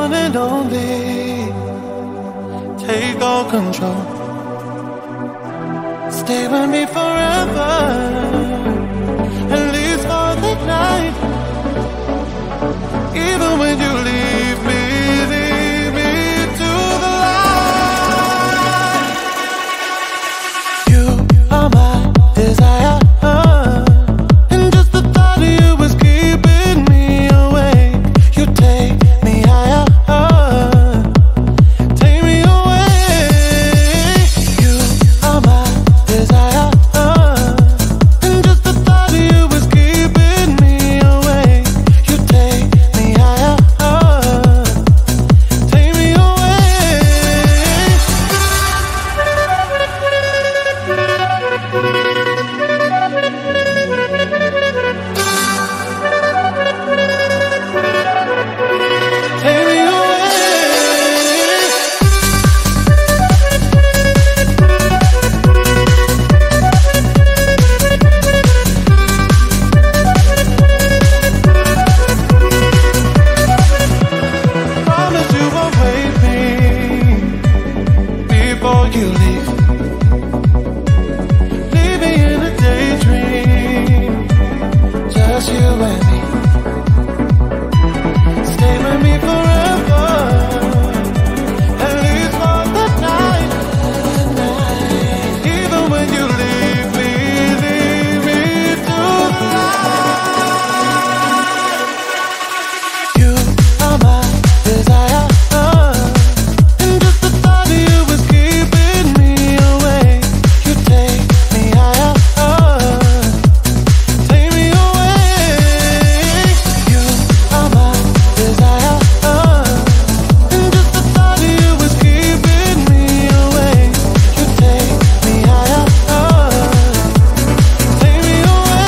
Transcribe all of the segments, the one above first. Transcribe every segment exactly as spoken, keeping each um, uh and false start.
one and only. Take all control. Stay with me forever, at least for the night. Even when you leave me, leave me to the light. You are my desire, and just the thought of you is keeping me awake. You take me higher, take me away. You are my desire, and just the thought of you is keeping me awake. You take me higher, take me away. Take me away. Promise you won't wake me before you leave. Leave me in a daydream, just you and me. Stay with me forever, at least for the night. Even when you leave me, leave me to the light. You are my desire, and just the thought of you is keeping me awake. You take me higher, take me away. You are my desire, and just the thought of you is keeping me awake. You take me higher, take me away.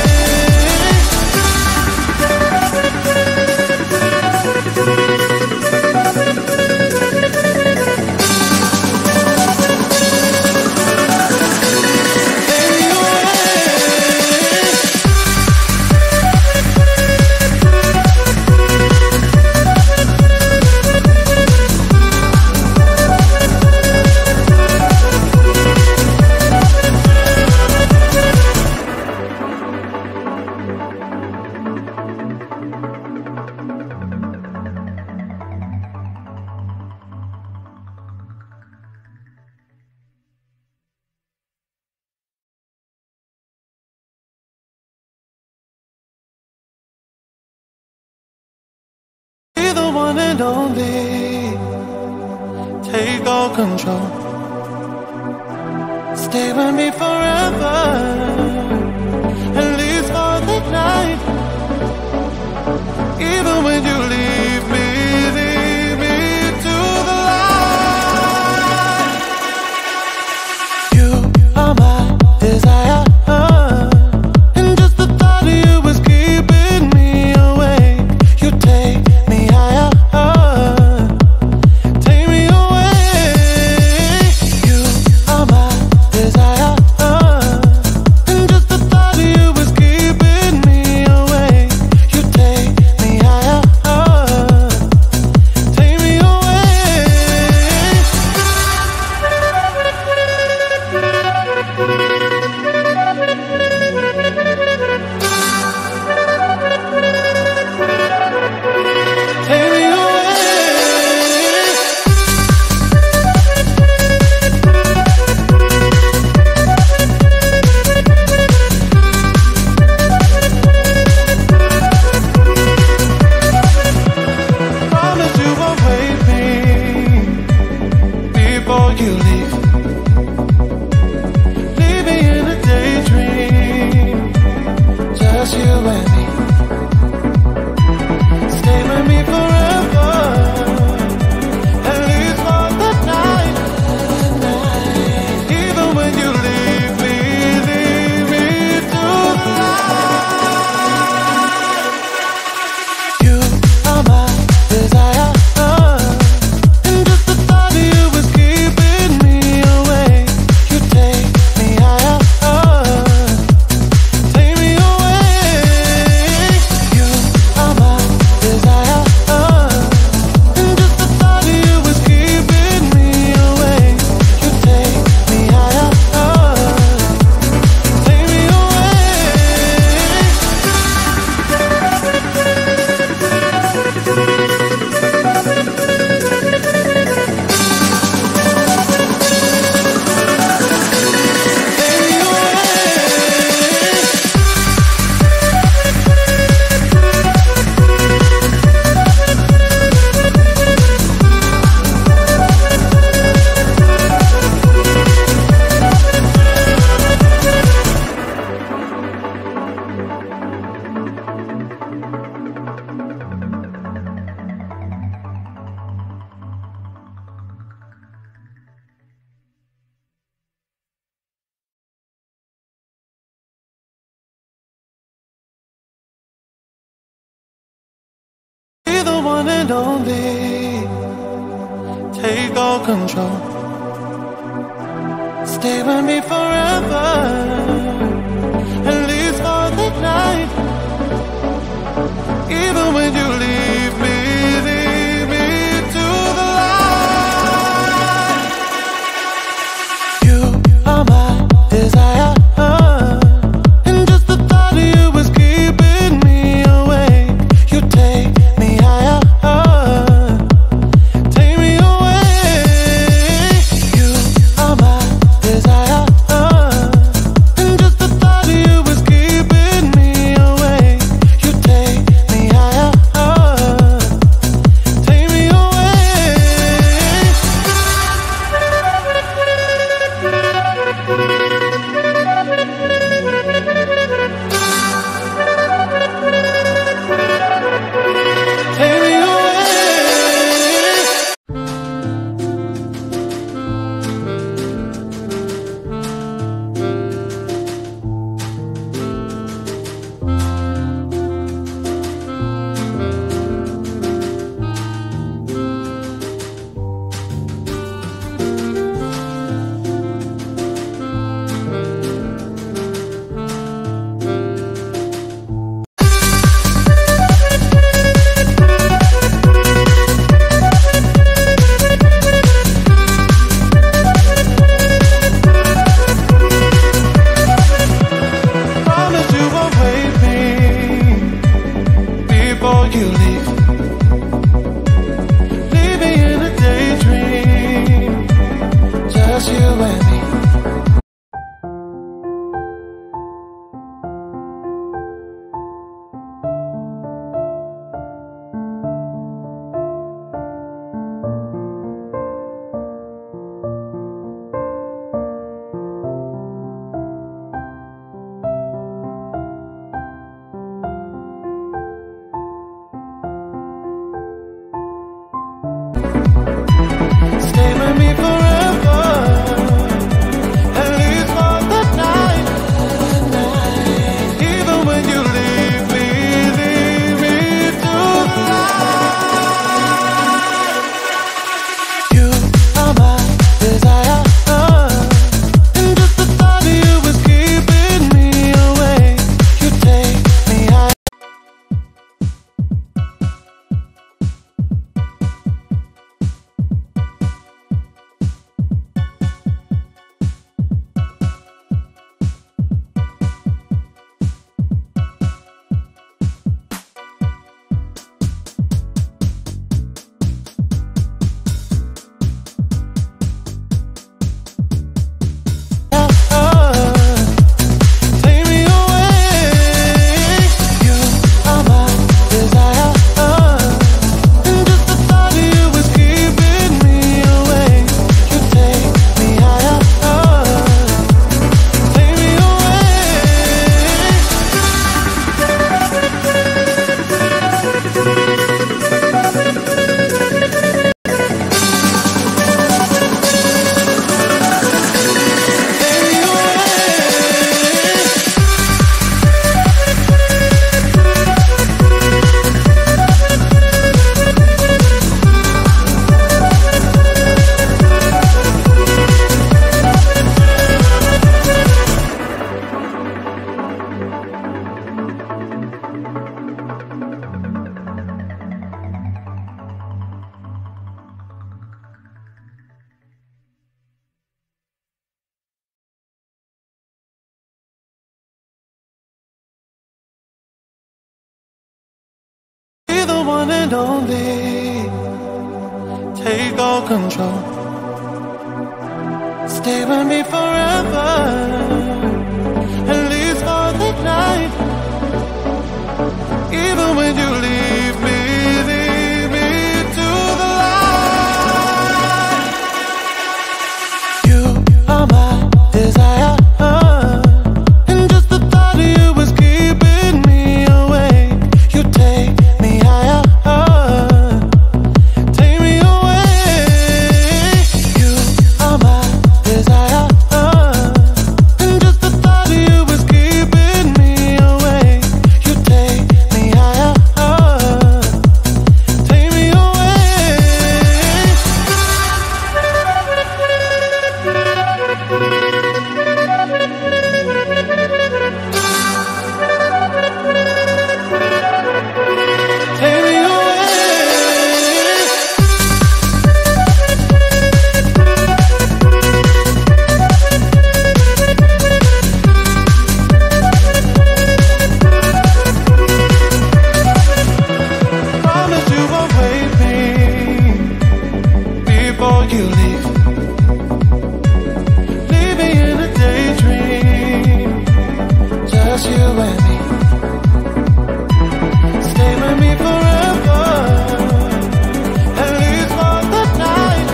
Be the one and only. Take all control. Stay with me forever, at least for the night. Even when you leave me, leave me to the light. You are my desire, and just the thought of you is keeping me awake. You take me higher, take me away. You are my desire, and just the thought of you is keeping me awake. You take me higher, one and only. Take all control. Stay with me forever, at least for the night. Even when you leave me, leave me to the light. You are my desire, and just the thought of you is keeping me awake. You take me higher, take me away. You are my desire, and just the thought of you is keeping me awake. You take me higher, take me away. Take me away. Promise you won't wait me before you leave. Leave me in a daydream, just you and me. Stay with me forever, at least for the night. Even when you leave me, leave me to the light. You are my desire, and just the thought of you is keeping me awake. You take me high. Take me away. You are my desire, and just the thought of you is keeping me awake. You take me higher, take me away. Be the one and only. Take all control. Stay with me forever, at least for the night. Even when you leave me, leave me to the light. You are my desire, and just the thought of you is keeping me awake. You take me higher, take me away. You are my desire, and just the thought of you is keeping me awake. You take me higher, you leave. Leave me in a daydream, just you and me. Stay with me forever, at least for the night.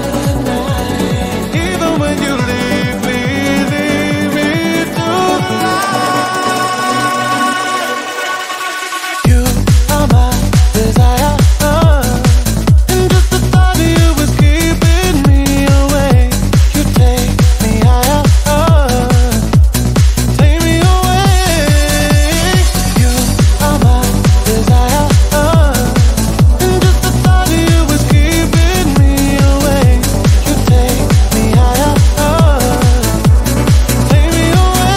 Even when you leave me, leave me to the light. You are my desire, and just the thought of you is keeping me awake. You take me higher, take me away. You are my desire, and just the thought of you is keeping me awake. You take me higher, take me away.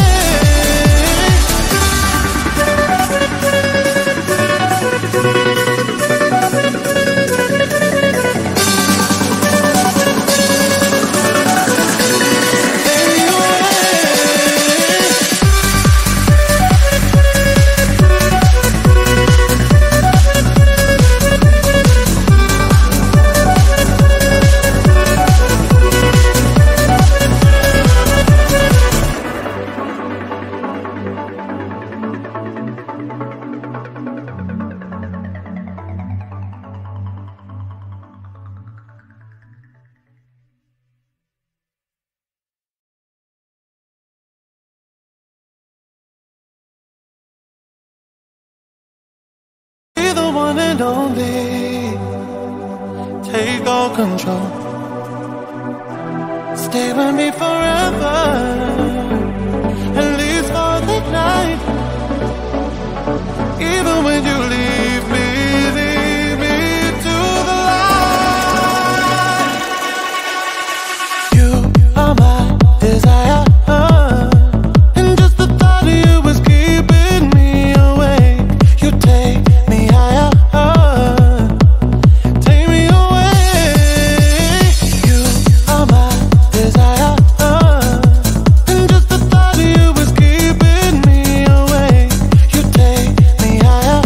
Be the one and only, take all control. Stay with me forever, at least for the night. Even when you leave me, leave me to the light. You are my desire, and just the thought of you is keeping me awake. You take me higher, take me away. You are my desire, and just the thought of you is keeping me awake. You take me higher,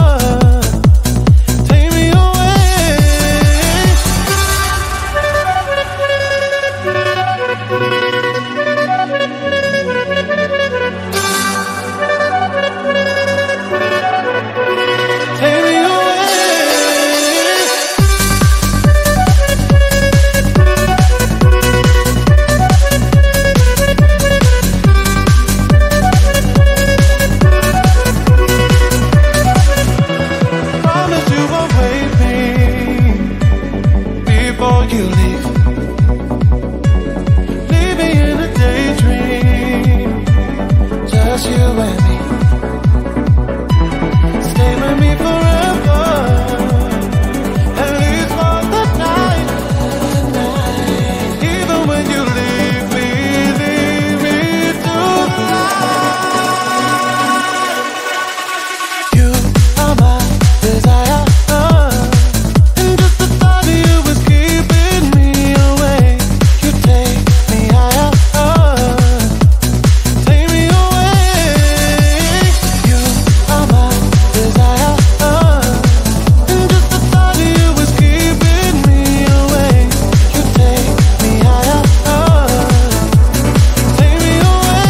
take me away. Take me away. Promise you won't wait me before you leave. Leave me in a daydream, just you and me. Stay with me forever, at least for the night. Even when you leave me, leave me to the light. You are my desire, and just the thought of you is keeping me awake. You take me higher, take me away. You are my desire, and just the thought of you is keeping me awake. You take me higher, take me away.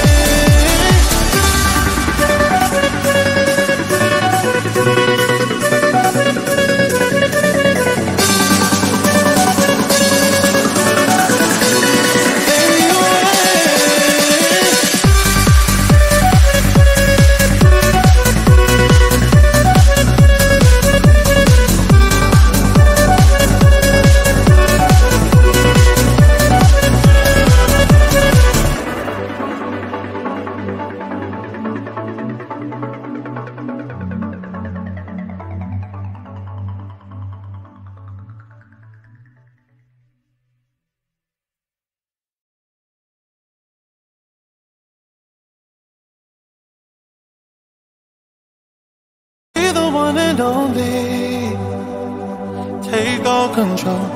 Be the one and only, take all control.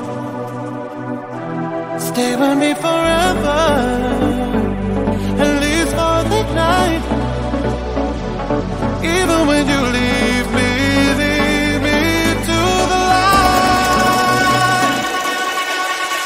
Stay with me forever, at least for the night. Even when you leave me, leave me to the light.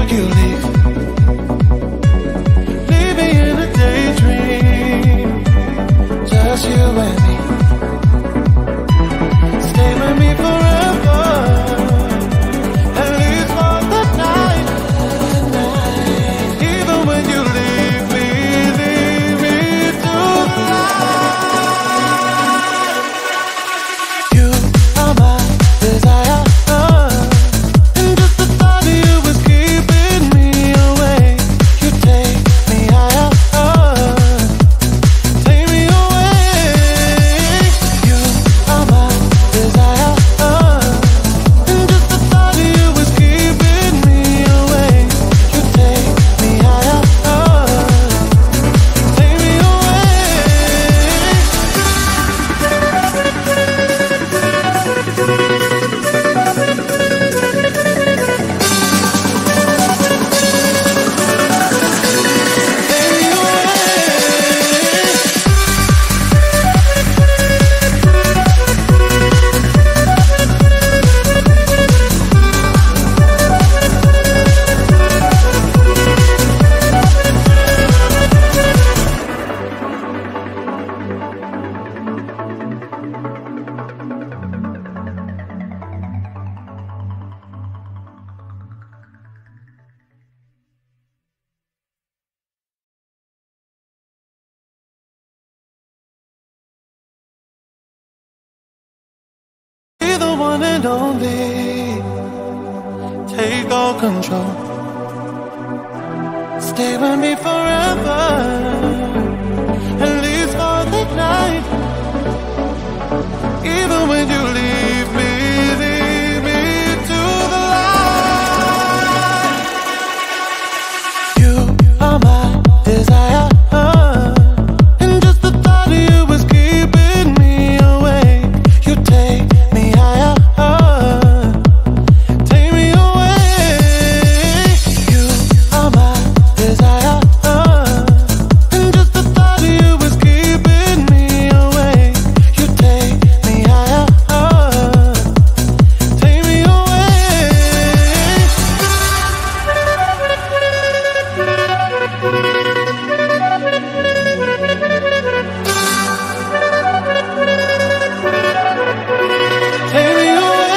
you leave. Leave me in a daydream, just you and me. Stay with me forever, at least for the night. Even when you leave me, leave me to the light. You are my desire, and just the thought of you was keeping me awake. You take me higher, take me away. You are my desire, and just the thought of you was keeping me awake. You take me higher, take me away. Be the one and only, take all control. Stay with me forever, at least for the night. Even when you leave me, leave me to the light. You are my desire, and just the thought of you was keeping me awake. You take me higher, take me away. You are my desire, and just the thought of you was keeping me awake. You take me higher, take me away. Take me away.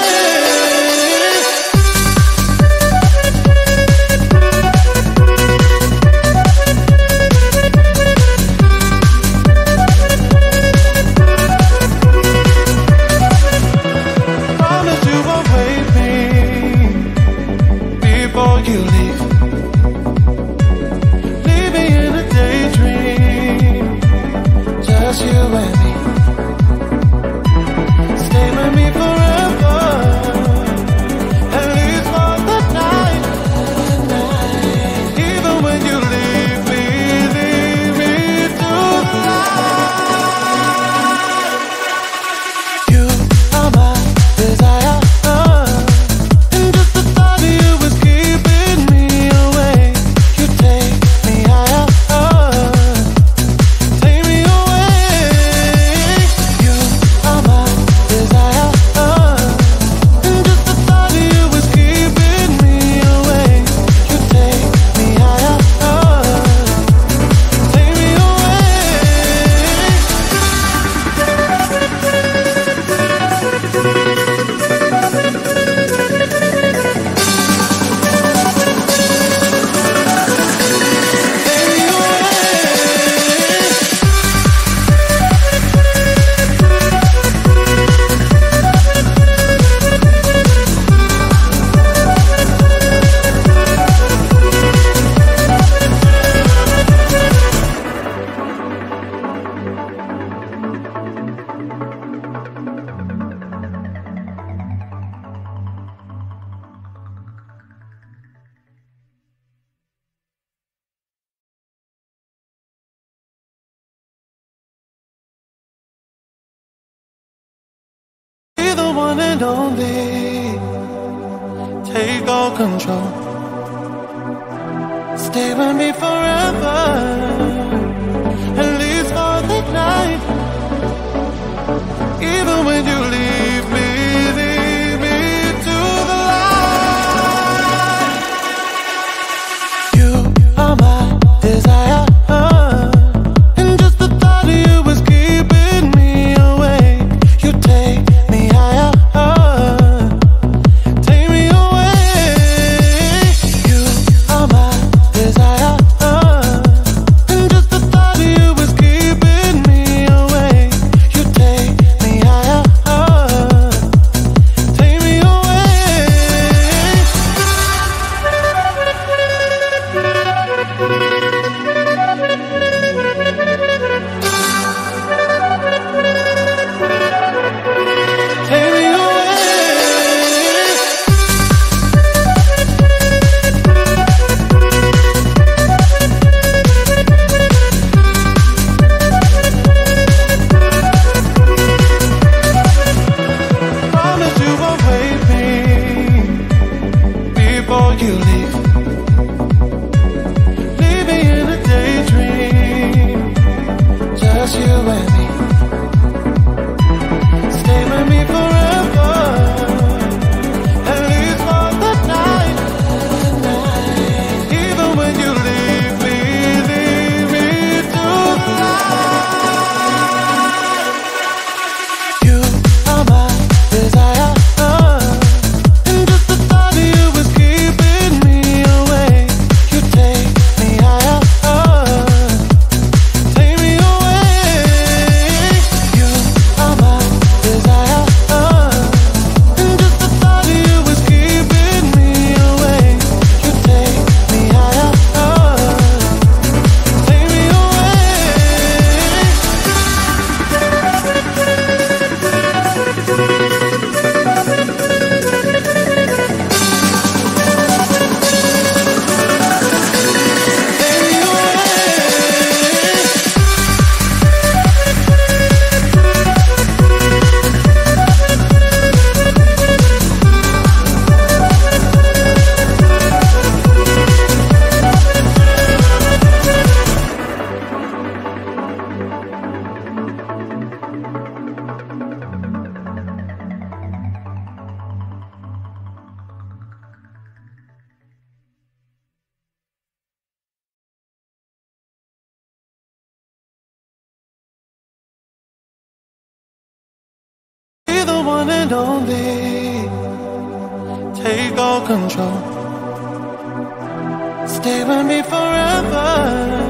Promise you won't wait me before you leave. Leave me in a daydream, just you and me. Stay with me forever, at least for the night. Even when you leave me, leave me to the light. You are my desire, and just the thought of you was keeping me awake. You take me higher, take me away. You are my desire, and just the thought of you was keeping me awake. You take me higher, take me away. Be the one and only, take all control. Stay with me forever, at least for the night. Even when you leave me, leave me to the light. you leave. Leave me in a daydream, just you and me. Stay with me forever, at least for the night. Even when you leave me, leave me to the light. You are my desire, and just the thought of you is keeping me awake. You take me higher, take me away. You are my desire, and just the thought of you is keeping me awake. You take me higher, take me away. Be the one and only. Take all control. Stay with me forever.